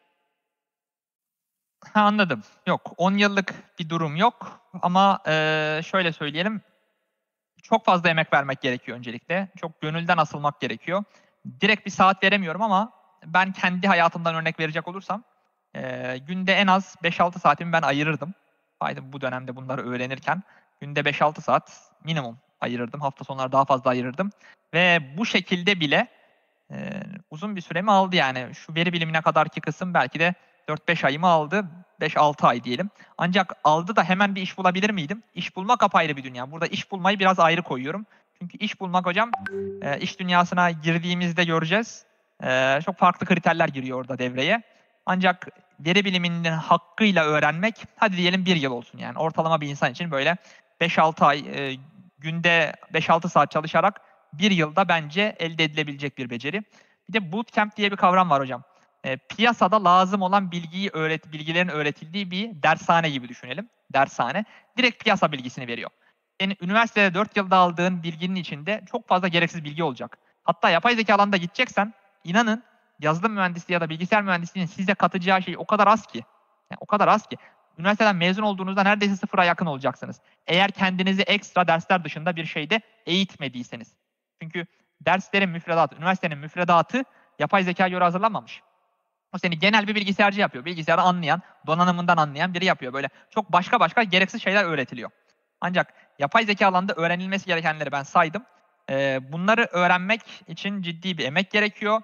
Speaker 1: Ha, anladım. Yok, 10 yıllık bir durum yok ama şöyle söyleyelim, çok fazla emek vermek gerekiyor öncelikle. Çok gönülden asılmak gerekiyor. Direkt bir saat veremiyorum ama ben kendi hayatımdan örnek verecek olursam günde en az 5-6 saatimi ben ayırırdım. Haydi bu dönemde bunları öğrenirken günde 5-6 saat minimum ayırırdım. Hafta sonları daha fazla ayırırdım. Ve bu şekilde bile uzun bir süremi aldı yani. Şu veri bilimine kadarki kısım belki de 4-5 ayımı aldı. 5-6 ay diyelim. Ancak aldı da hemen bir iş bulabilir miydim? İş bulmak apayrı bir dünya. Burada iş bulmayı biraz ayrı koyuyorum. Çünkü iş bulmak hocam iş dünyasına girdiğimizde göreceğiz. Çok farklı kriterler giriyor orada devreye. Ancak veri biliminin hakkıyla öğrenmek hadi diyelim 1 yıl olsun yani. Ortalama bir insan için böyle 5-6 ay günde 5-6 saat çalışarak 1 yılda bence elde edilebilecek bir beceri. Bir de bootcamp diye bir kavram var hocam. Piyasada lazım olan bilgilerin öğretildiği bir dershane gibi düşünelim. Dershane. Direkt piyasa bilgisini veriyor. Yani üniversitede 4 yılda aldığın bilginin içinde çok fazla gereksiz bilgi olacak. Hatta yapay zeka alanında gideceksen inanın yazılım mühendisliği ya da bilgisayar mühendisliğinin size katacağı şey o kadar az ki. Yani o kadar az ki. Üniversiteden mezun olduğunuzda neredeyse sıfıra yakın olacaksınız. Eğer kendinizi ekstra dersler dışında bir şeyde eğitmediyseniz. Çünkü derslerin müfredatı, üniversitenin müfredatı yapay zekaya göre hazırlanmamış. O seni genel bir bilgisayarcı yapıyor. Bilgisayarı anlayan, donanımından anlayan biri yapıyor. Böyle çok başka gereksiz şeyler öğretiliyor. Ancak yapay zeka alanında öğrenilmesi gerekenleri ben saydım. Bunları öğrenmek için ciddi bir emek gerekiyor.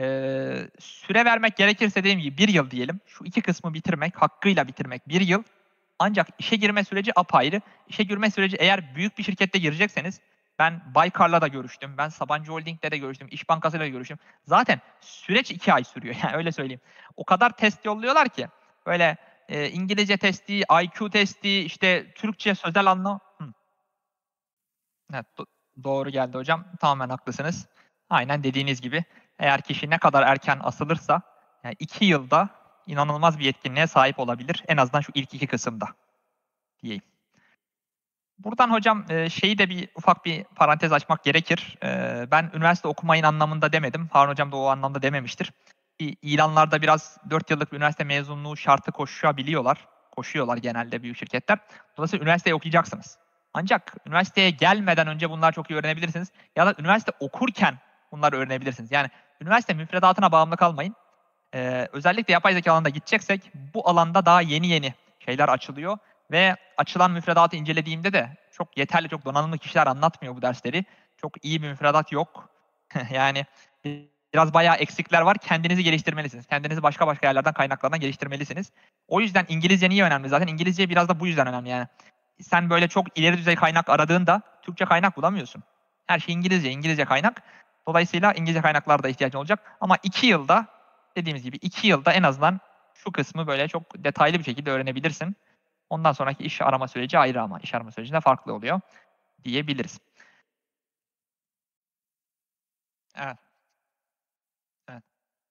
Speaker 1: Süre vermek gerekirse dediğim gibi 1 yıl diyelim. Şu iki kısmı bitirmek, hakkıyla bitirmek 1 yıl. Ancak işe girme süreci apayrı. İşe girme süreci eğer büyük bir şirkette girecekseniz ben Baykar'la da görüştüm. Ben Sabancı Holding'le de görüştüm. İş Bankası'yla da görüştüm. Zaten süreç 2 ay sürüyor. Yani öyle söyleyeyim. O kadar test yolluyorlar ki. Böyle İngilizce testi, IQ testi, işte Türkçe sözel anlam. Evet, doğru geldi hocam. Tamamen haklısınız. Aynen dediğiniz gibi. Eğer kişi ne kadar erken asılırsa, yani 2 yılda inanılmaz bir yetkinliğe sahip olabilir. En azından şu ilk 2 kısımda diyeyim. Buradan hocam şeyi de bir ufak bir parantez açmak gerekir. Ben üniversite okumayın anlamında demedim. Harun hocam da o anlamda dememiştir. İlanlarda biraz 4 yıllık bir üniversite mezunluğu şartı koşabiliyorlar. Koşuyorlar genelde büyük şirketler. Dolayısıyla üniversiteyi okuyacaksınız. Ancak üniversiteye gelmeden önce bunları çok iyi öğrenebilirsiniz. Ya da üniversite okurken bunları öğrenebilirsiniz. Yani üniversite müfredatına bağımlı kalmayın. Özellikle yapay zeka alanında gideceksek bu alanda daha yeni şeyler açılıyor ve açılan müfredatı incelediğimde de çok yeterli, çok donanımlı kişiler anlatmıyor bu dersleri. Çok iyi bir müfredat yok. Yani biraz bayağı eksikler var. Kendinizi geliştirmelisiniz. Kendinizi başka yerlerden, kaynaklardan geliştirmelisiniz. O yüzden İngilizce niye önemli? Zaten İngilizce biraz da bu yüzden önemli yani. Sen böyle çok ileri düzey kaynak aradığında Türkçe kaynak bulamıyorsun. Her şey İngilizce kaynak. Dolayısıyla İngilizce kaynaklarda ihtiyacın olacak. Ama 2 yılda dediğimiz gibi 2 yılda en azından şu kısmı böyle çok detaylı bir şekilde öğrenebilirsin. Ondan sonraki iş arama süreci ayrı ama iş arama sürecinde farklı oluyor diyebiliriz. Evet, evet.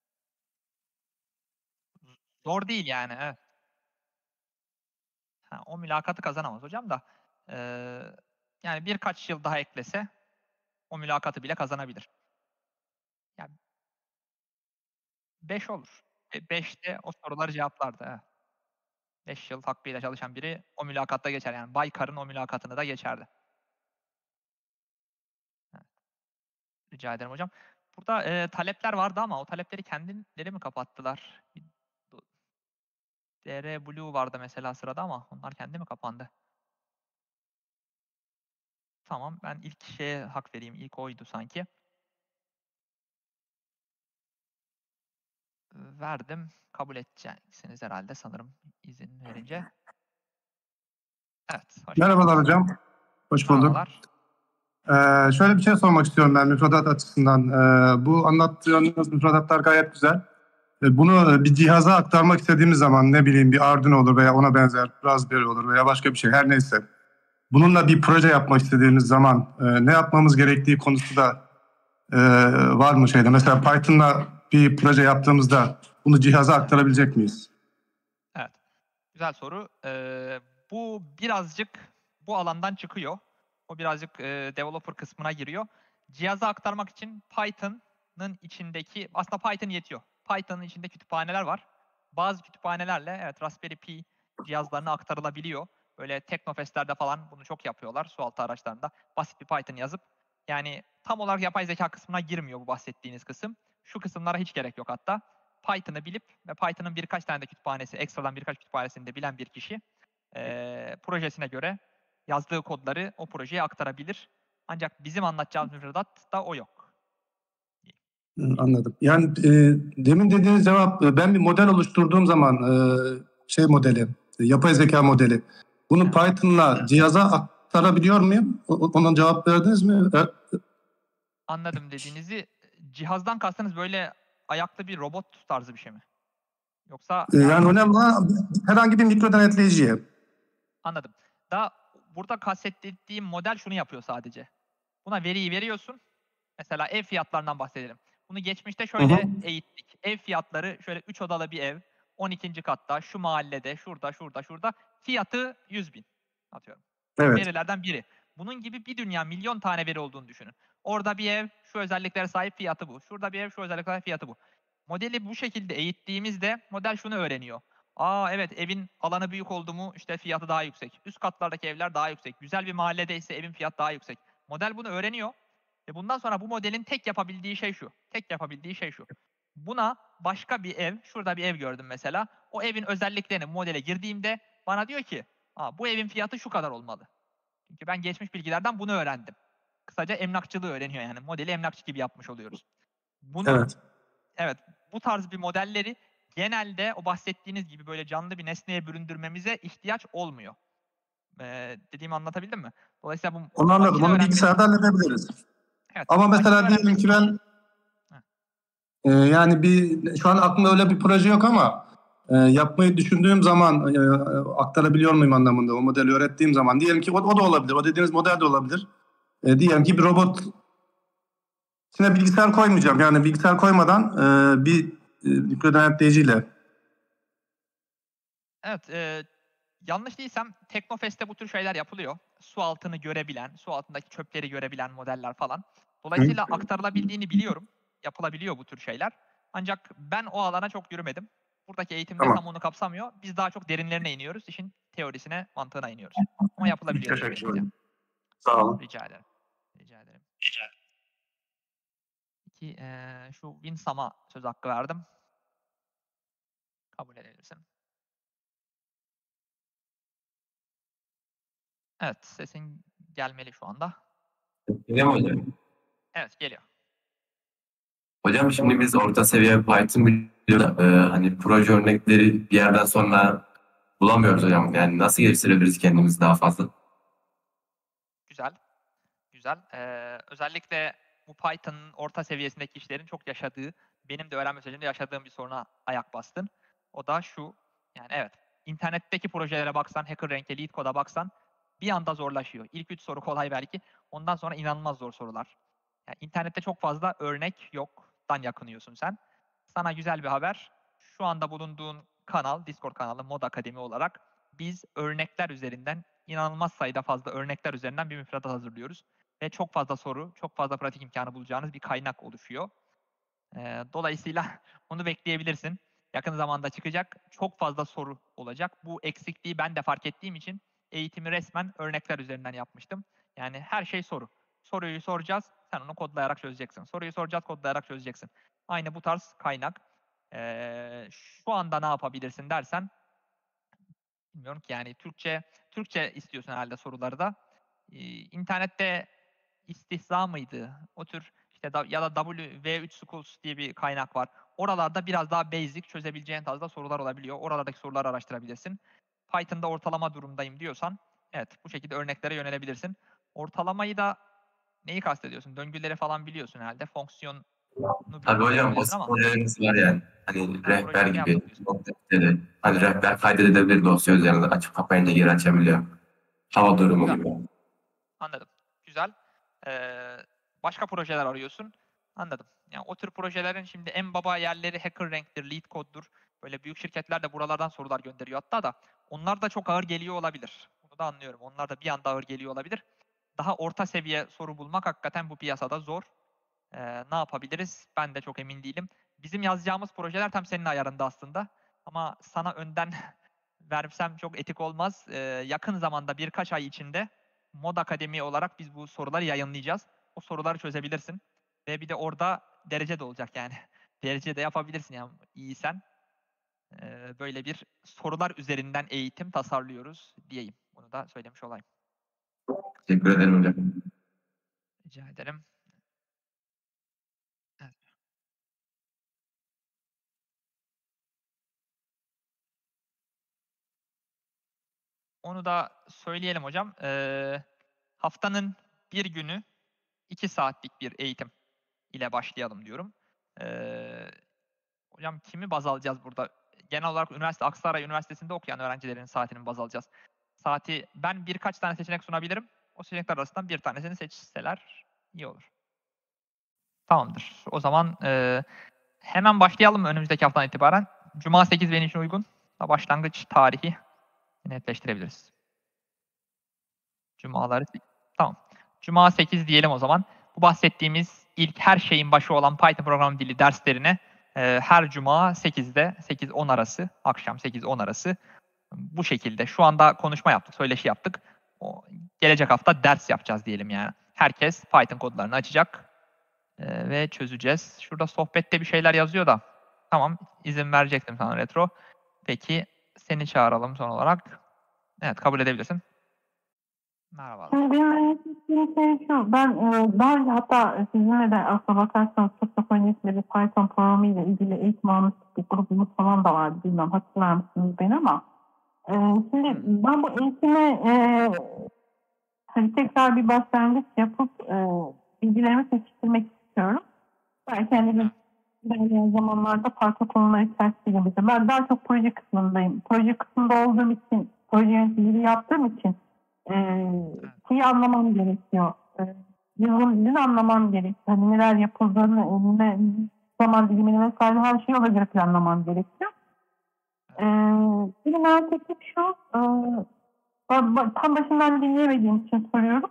Speaker 1: Zor değil yani. Evet. Ha, o mülakatı kazanamaz hocam da yani birkaç yıl daha eklese o mülakatı bile kazanabilir. Yani 5 olur. 5'te o soruları cevaplardı. Evet. 5 yıl hakkıyla çalışan biri o mülakatta geçer. Yani Baykar'ın o mülakatını da geçerdi. Evet, rica ederim hocam. Burada talepler vardı ama o talepleri kendileri mi kapattılar? DR Blue vardı mesela sırada ama onlar kendi mi kapandı? Tamam, ben ilk şeye hak vereyim. İlk oydu sanki. Verdim. Kabul edeceksiniz herhalde sanırım izin verince. Evet, hoş
Speaker 3: Merhabalar
Speaker 1: geldiniz.
Speaker 3: hocam. Hoş bulduk.
Speaker 1: Merhabalar.
Speaker 3: Şöyle bir şey sormak istiyorum ben müfredat açısından. Bu anlattığınız müfredatlar gayet güzel. Bunu bir cihaza aktarmak istediğimiz zaman ne bileyim bir Arduino olur veya ona benzer Raspberry olur veya başka bir şey her neyse. Bununla bir proje yapmak istediğimiz zaman ne yapmamız gerektiği konusu da var mı şeyde? Mesela Python'la bir proje yaptığımızda bunu cihaza aktarabilecek miyiz?
Speaker 1: Evet. Güzel soru. Bu birazcık bu alandan çıkıyor. O birazcık developer kısmına giriyor. Cihaza aktarmak için Python'ın içindeki, aslında Python yetiyor. Python'ın içinde kütüphaneler var. Bazı kütüphanelerle evet Raspberry Pi cihazlarına aktarılabiliyor. Böyle Teknofest'lerde falan bunu çok yapıyorlar sualtı araçlarında. Basit bir Python yazıp, yani tam olarak yapay zeka kısmına girmiyor bu bahsettiğiniz kısım. Şu kısımlara hiç gerek yok hatta. Python'ı bilip ve Python'ın birkaç tane de kütüphanesi, ekstradan birkaç kütüphanesini de bilen bir kişi projesine göre yazdığı kodları o projeye aktarabilir. Ancak bizim anlatacağımız müfredatta o yok.
Speaker 3: Anladım. Yani demin dediğiniz cevap ben bir model oluşturduğum zaman şey modeli, yapay zeka modeli. Bunu Python'la cihaza aktarabiliyor muyum? Ona cevap verdiniz mi?
Speaker 1: Anladım dediğinizi. Cihazdan kastınız böyle ayaklı bir robot tarzı bir şey mi? Yoksa
Speaker 3: Yani önemli olan herhangi bir mikro denetleyiciye.
Speaker 1: anladım. Daha burada kastettiğim model şunu yapıyor sadece. Buna veriyi veriyorsun. Mesela ev fiyatlarından bahsedelim. Bunu geçmişte şöyle eğittik. Ev fiyatları şöyle 3 odalı bir ev. 12. katta, şu mahallede, şurada, şurada, şurada. Fiyatı 100.000 atıyorum.
Speaker 3: Evet.
Speaker 1: Verilerden biri. Bunun gibi bir dünya milyon tane veri olduğunu düşünün. Orada bir ev şu özelliklere sahip, fiyatı bu. Şurada bir ev şu özelliklere sahip, fiyatı bu. Modeli bu şekilde eğittiğimizde model şunu öğreniyor. Aa evet, evin alanı büyük oldu mu işte fiyatı daha yüksek. Üst katlardaki evler daha yüksek. Güzel bir mahallede ise evin fiyatı daha yüksek. Model bunu öğreniyor. Ve bundan sonra bu modelin tek yapabildiği şey şu. Tek yapabildiği şey şu. Buna başka bir ev, şurada bir ev gördüm mesela. O evin özelliklerini modele girdiğimde bana diyor ki, bu evin fiyatı şu kadar olmalı. Çünkü ben geçmiş bilgilerden bunu öğrendim. Kısaca emlakçılığı öğreniyor yani. Modeli emlakçı gibi yapmış oluyoruz. Bunu,
Speaker 3: Evet.
Speaker 1: evet, bu tarz bir modelleri genelde o bahsettiğiniz gibi böyle canlı bir nesneye büründürmemize ihtiyaç olmuyor. Dediğimi anlatabildim mi? Dolayısıyla bu
Speaker 3: Onu anladım.
Speaker 1: makine
Speaker 3: Onu
Speaker 1: öğrenmesi...
Speaker 3: bilgisayarda halledebiliriz.
Speaker 1: Evet,
Speaker 3: Ama
Speaker 1: makine
Speaker 3: mesela diyelim ki ben yani şu an aklımda öyle bir proje yok ama yapmayı düşündüğüm zaman aktarabiliyor muyum anlamında o modeli öğrettiğim zaman. Diyelim ki o da olabilir. O dediğiniz model de olabilir. Diyelim ki bir robot içine bilgisayar koymayacağım. Yani bilgisayar koymadan bir mikro denetleyiciyle.
Speaker 1: Evet, yanlış değilsem Teknofest'te bu tür şeyler yapılıyor. Su altını görebilen, su altındaki çöpleri görebilen modeller falan. Dolayısıyla aktarılabildiğini biliyorum. Yapılabiliyor bu tür şeyler. Ancak ben o alana çok yürümedim. Buradaki eğitimde
Speaker 3: Tamam.
Speaker 1: tam onu kapsamıyor. Biz daha çok derinlerine iniyoruz. İşin teorisine, mantığına iniyoruz. Ama yapılabiliyor
Speaker 3: Teşekkür
Speaker 1: dediğim gibi.
Speaker 3: ederim. Sağ olun.
Speaker 1: Rica ederim. Rica ederim. Ki şu Winsam'a söz hakkı verdim. Kabul edebilirsin. Evet, sesin gelmeli şu anda.
Speaker 4: Geliyor mu hocam?
Speaker 1: Evet, geliyor.
Speaker 4: Hocam şimdi biz orta seviye Python biliyoruz. Hani proje örnekleri bir yerden sonra bulamıyoruz hocam. Yani nasıl geliştirebiliriz kendimizi daha fazla?
Speaker 1: Güzel. Güzel. Özellikle bu Python'ın orta seviyesindeki işlerin çok yaşadığı, benim de öğrenme sürecimde yaşadığım bir soruna ayak bastın. O da şu, yani evet, internetteki projelere baksan, HackerRank'e, LeetCode'a baksan bir anda zorlaşıyor. İlk 3 soru kolay belki, ondan sonra inanılmaz zor sorular. Yani internette çok fazla örnek yoktan yakınıyorsun sen. Sana güzel bir haber, şu anda bulunduğun kanal, Discord kanalı Mod Akademi olarak biz örnekler üzerinden, inanılmaz sayıda fazla örnekler üzerinden bir müfredat hazırlıyoruz. Ve çok fazla soru, çok fazla pratik imkanı bulacağınız bir kaynak oluşuyor. Dolayısıyla onu bekleyebilirsin. Yakın zamanda çıkacak. Çok fazla soru olacak. Bu eksikliği ben de fark ettiğim için eğitimi resmen örnekler üzerinden yapmıştım. Yani her şey soru. Soruyu soracağız, sen onu kodlayarak çözeceksin. Soruyu soracağız, kodlayarak çözeceksin. Aynı bu tarz kaynak. Şu anda ne yapabilirsin dersen, bilmiyorum ki yani Türkçe istiyorsun herhalde soruları da. İnternette istihza mıydı? O tür işte ya da W3 Schools diye bir kaynak var. Oralarda biraz daha basic çözebileceğin tarzda sorular olabiliyor. Oralardaki soruları araştırabilirsin. Python'da ortalama durumdayım diyorsan evet bu şekilde örneklere yönelebilirsin. Ortalamayı da neyi kastediyorsun? Döngüleri falan biliyorsun herhalde. Fonksiyonu
Speaker 4: Tabii
Speaker 1: biliyor
Speaker 4: hocam
Speaker 1: olabilirsin
Speaker 4: basit
Speaker 1: ama
Speaker 4: projelerimiz var yani. Hani rehber
Speaker 1: projelerini
Speaker 4: gibi.
Speaker 1: yaptım diyorsun.
Speaker 4: Hani rehber kaydedebilir dosya üzerinde açıp kapayınca geri açabiliyor. Hava durumu
Speaker 1: Güzel.
Speaker 4: gibi.
Speaker 1: Anladım. Güzel. Ee, Başka projeler arıyorsun. Anladım. Yani o tür projelerin şimdi en baba yerleri HackerRank'tir, LeetCode'dur. Böyle büyük şirketler de buralardan sorular gönderiyor hatta da. Onlar da çok ağır geliyor olabilir. Bunu da anlıyorum. Onlar da bir anda ağır geliyor olabilir. Daha orta seviye soru bulmak hakikaten bu piyasada zor. Ne yapabiliriz? Ben de çok emin değilim. Bizim yazacağımız projeler tam senin ayarında aslında. Ama sana önden versem çok etik olmaz. Yakın zamanda birkaç ay içinde Mod Akademi olarak biz bu soruları yayınlayacağız. O soruları çözebilirsin. Ve bir de orada derece de olacak yani. Derece de yapabilirsin yani iyisen. Böyle bir sorular üzerinden eğitim tasarlıyoruz diyeyim. Bunu da söylemiş olayım.
Speaker 4: Teşekkür ederim hocam.
Speaker 1: Rica ederim. Evet. Onu da söyleyelim hocam. Haftanın bir günü 2 saatlik bir eğitim ile başlayalım diyorum. Hocam kimi baz alacağız burada? Genel olarak Aksaray Üniversitesi'nde okuyan öğrencilerin saatini baz alacağız. Saati ben birkaç tane seçenek sunabilirim. O seçenekler arasından bir tanesini seçseler iyi olur. Tamamdır. O zaman hemen başlayalım önümüzdeki haftadan itibaren. Cuma 8 benim için uygun. Başlangıç tarihi netleştirebiliriz. Cumaları tamam. Cuma 8 diyelim o zaman. Bu bahsettiğimiz ilk her şeyin başı olan Python program dili derslerine her cuma 8'de 8-10 arası, akşam 8-10 arası bu şekilde. Şu anda konuşma yaptık, söyleşi yaptık. Gelecek hafta ders yapacağız diyelim yani. Herkes Python kodlarını açacak ve çözeceğiz. Şurada sohbette bir şeyler yazıyor da. Tamam, izin verecektim sana Retro. Peki seni çağıralım son olarak. Evet, kabul edebilirsin. Merhabalar.
Speaker 5: Şimdi benim merak ettiğim şey şu. Daha önce hatta sizinle de aslına bakarsanız çok öncesinde bir Python programı ile ilgili eğitim almıştık. Bir grubumuz falan da vardı. Bilmem hatırlar mısınız beni ama. Şimdi ben bu eğitime hani tekrar bir başlangıç yapıp bilgilerimi pekiştirmek istiyorum. Belki hani ilerleyen zamanlarda farklı konular içerisinde yapacağım. Ben daha çok proje kısmındayım. Proje kısmında olduğum için, proje yöneticiliği yaptığım için şeyi anlamam gerekiyor. Yazılım dilini anlamam gerekiyor. Hani neler yapıldığını, ne zaman dilimini vesaire her şeyi ona göre planlamam gerekiyor. Benim merak ettiğim şu, tam başından dinleyemediğim için soruyorum.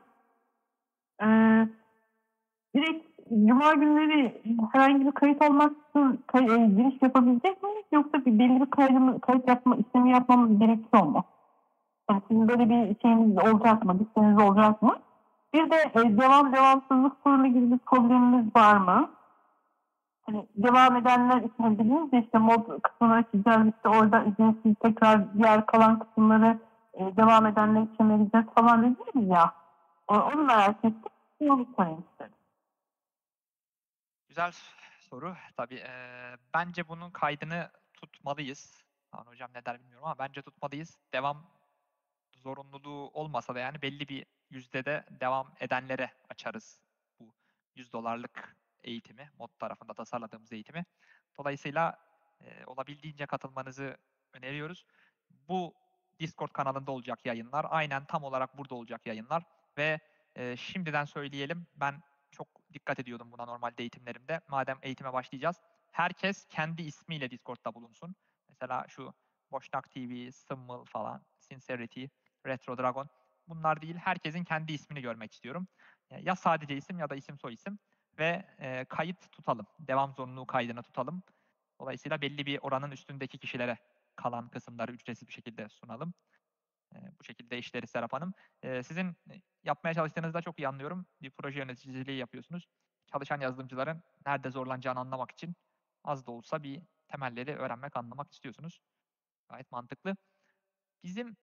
Speaker 5: Direkt Cuma günleri herhangi bir kayıt olmaksızın giriş yapabilecek miyiz? Yoksa belli bir kayıt yapma işlemi yapmamız gerekiyor mu? Yani sizin böyle bir şeyiniz olacak mı? Listeniz olacak mı? Bir de devamsızlık sorunu gibi bir problemimiz var mı? Hani devam edenler için bildiğiniz işte mod kısmını açacağız. İşte orada izinsiz tekrar diğer kalan kısımları devam edenler için vereceğiz falan dediniz ya. Onu merak ettim. Onu sorayım istedim.
Speaker 1: Güzel soru. Tabii bence bunun kaydını tutmalıyız. Hocam ne der bilmiyorum ama bence tutmalıyız. Devam zorunluluğu olmasa da yani belli bir yüzdede devam edenlere açarız bu $100 eğitimi, mod tarafında tasarladığımız eğitimi. Dolayısıyla olabildiğince katılmanızı öneriyoruz. Bu Discord kanalında olacak yayınlar, aynen tam olarak burada olacak yayınlar ve şimdiden söyleyelim, ben çok dikkat ediyordum buna normalde eğitimlerimde. Madem eğitime başlayacağız, herkes kendi ismiyle Discord'da bulunsun. Mesela şu Boşnak TV, Sımmıl falan, Sincerity, Retro Dragon. Bunlar değil, herkesin kendi ismini görmek istiyorum. Ya sadece isim ya da isim soy isim ve kayıt tutalım. Devam zorunluluğu kaydını tutalım. Dolayısıyla belli bir oranın üstündeki kişilere kalan kısımları ücretsiz bir şekilde sunalım. Bu şekilde işleri Serap Hanım. Sizin yapmaya çalıştığınızı da çok iyi anlıyorum. Bir proje yöneticiliği yapıyorsunuz. Çalışan yazılımcıların nerede zorlanacağını anlamak için az da olsa bir temelleri öğrenmek, anlamak istiyorsunuz. Gayet mantıklı. bizim